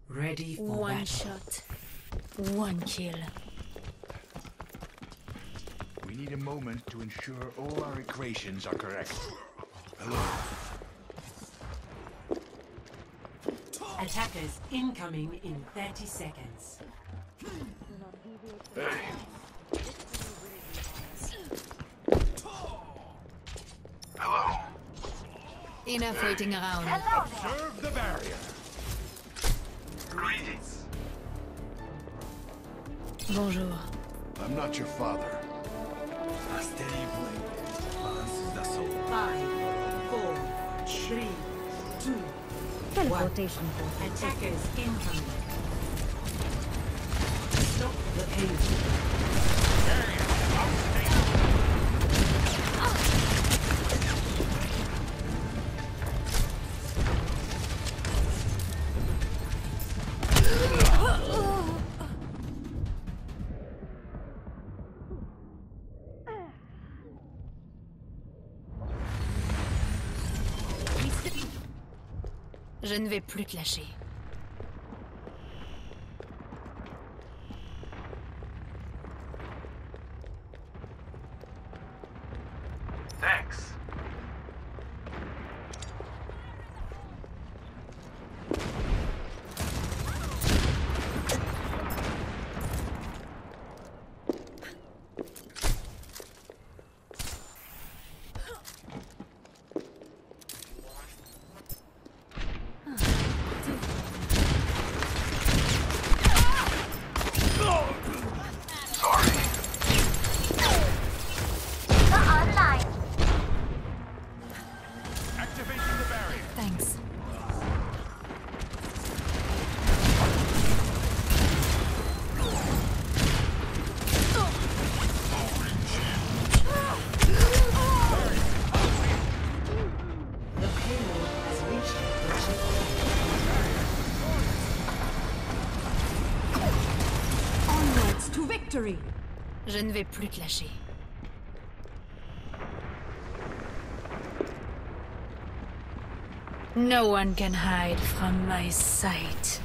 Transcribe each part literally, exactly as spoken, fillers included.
Ready for One battle. shot. One kill. We need a moment to ensure all our equations are correct. Hello. Attackers incoming in thirty seconds. Hey. Hello. Enough waiting around. Observe the barrier. Greetings. Bonjour. I'm not your father. A steady blade balances the soul. Five, four, three, two, Teleportation. attackers incoming. Stop the pain. Je ne vais plus te lâcher. Thanks. Thanks. The payload has reached the checkpoint. Onwards to victory. Je ne vais plus te lâcher. No one can hide from my sight.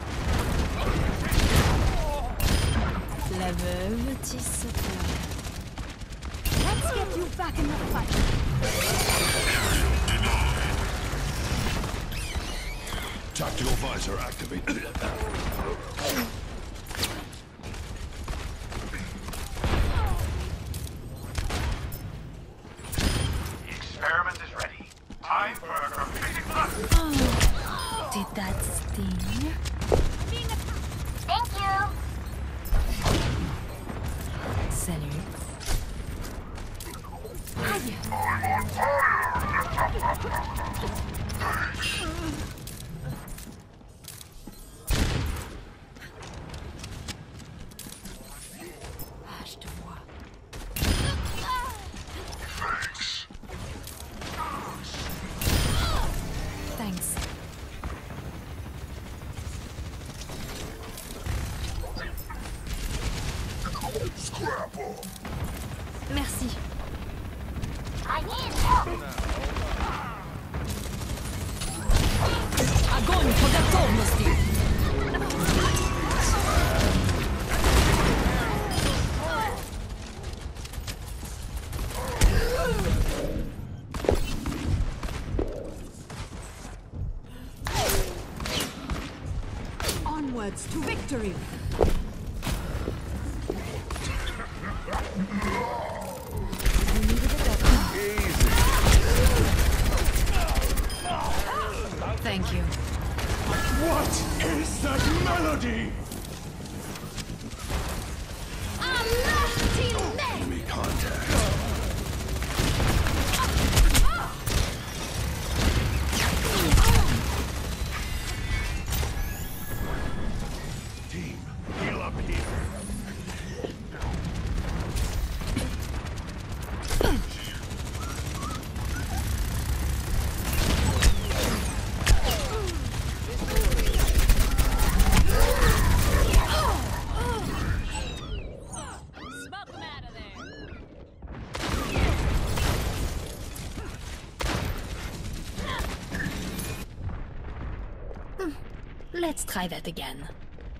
La veuve tisse sa fleur. Let's get you back in the fight. Tactical visor activated. The experiment is ready. Time for a completing blast. Oh, did that sting? Thank you. Salut. Ah, je te vois. Thanks. Merci. I need help. Огонь по готовности! Onwards to victory. Thank you. What is that melody? Enemy contact. Team, heal up here. Let's try that again.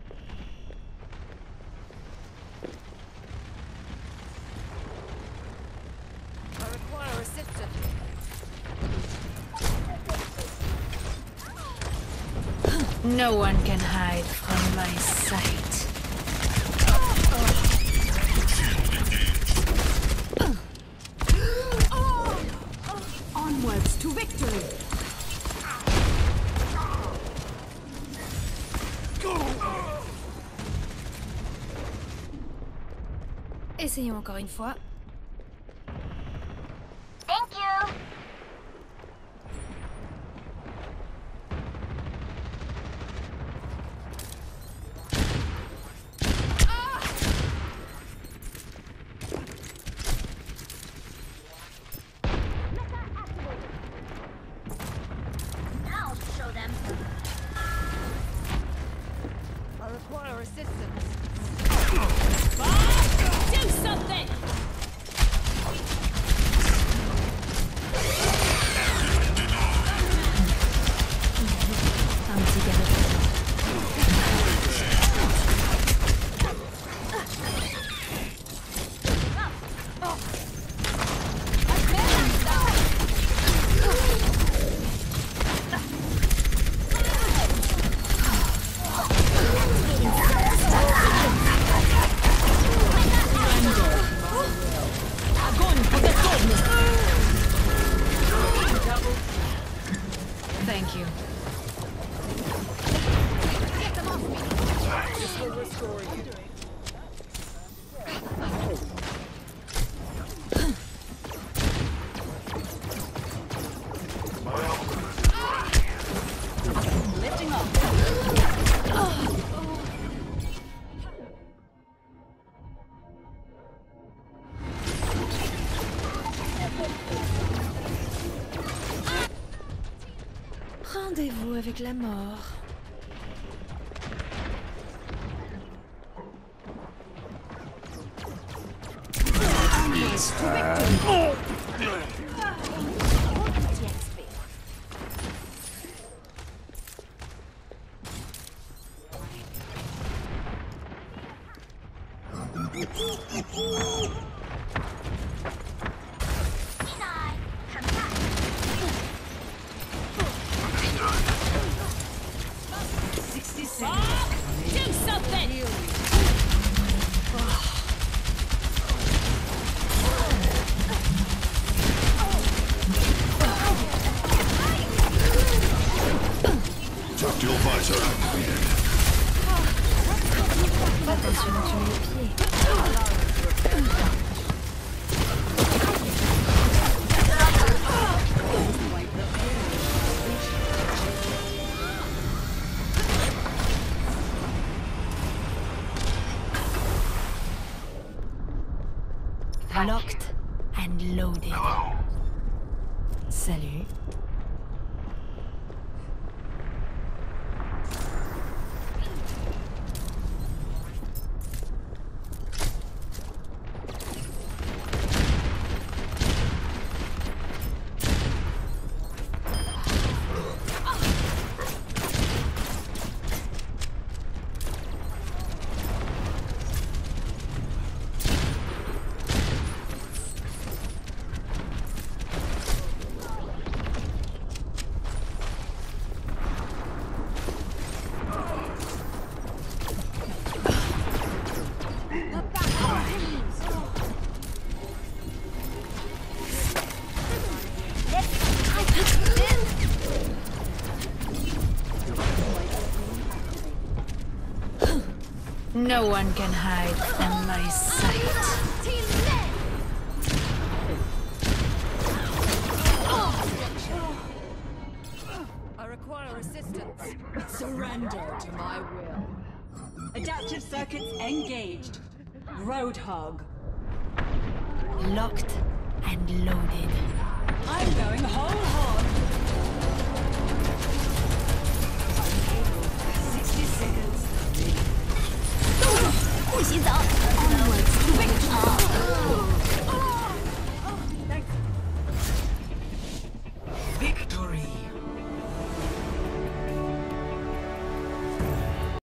I require assistance. No one can hide from my sight. Onwards to victory! Essayons encore une fois. Thank you! I'll show them. I require assistance. Do something! I'm together. Thank you. Lifting up. Rendez-vous avec la mort. Onwards to victory! sixty seconds. Do something! Tactile visor activated. Attention, tu mets les pieds. Locked and loaded. Salut. No one can hide from my sight. I require assistance. Surrender to my will. Adaptive circuits engaged. Roadhog. Locked and loaded. I'm going whole hog.